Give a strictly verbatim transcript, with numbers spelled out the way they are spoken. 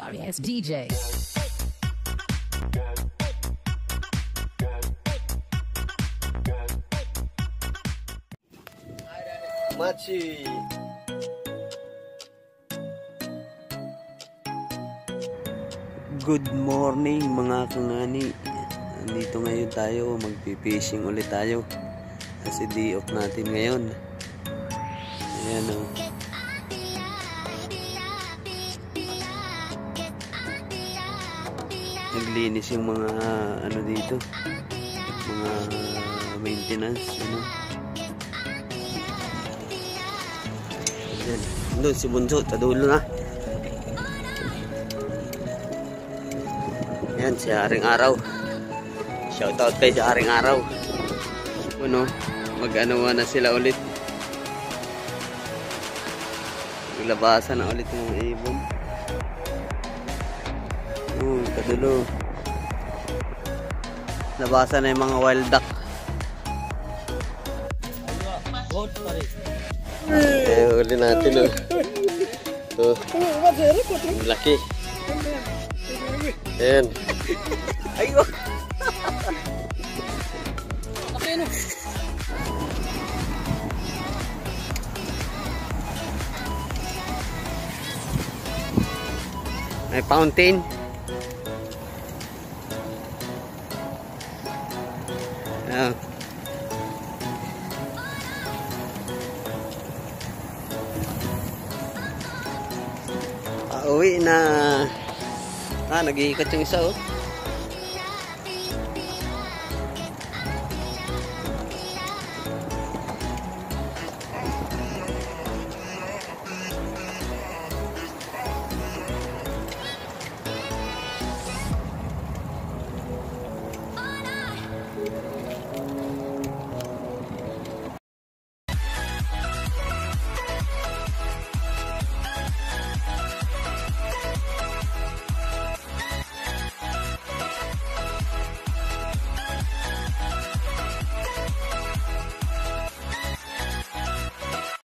sorry ass D J. Machi. Good morning mga kangani. Nandito ngayon tayo, magpipishing ulit tayo. Kasi day off natin ngayon. Ayan o. Oh. Naglinis yung mga ano dito. Mga maintenance. Ano. Ayan. Doon si Bunso, sa dulo na. Ayan, si Haring Araw. Shoutout kay si Haring Araw. Ano, mag-anawa na sila ulit. Maglabasan na ulit yung mga ibon. Oh, kadulo. Labasan na yung mga wild duck. Eh, uli natin oh. Oh. Laki. Ayan. Ayun. May fountain. Ayan. Pauwi na. Ah, nag-iikot yung isa oh.